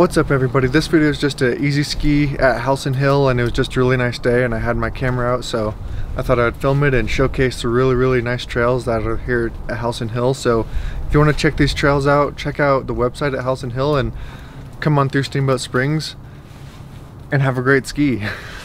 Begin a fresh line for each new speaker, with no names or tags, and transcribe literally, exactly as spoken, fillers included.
What's up everybody? This video is just an easy ski at Howelsen Hill, and it was just a really nice day and I had my camera out, so I thought I'd film it and showcase the really really nice trails that are here at Howelsen Hill. So if you want to check these trails out, check out the website at Howelsen Hill and come on through Steamboat Springs and have a great ski.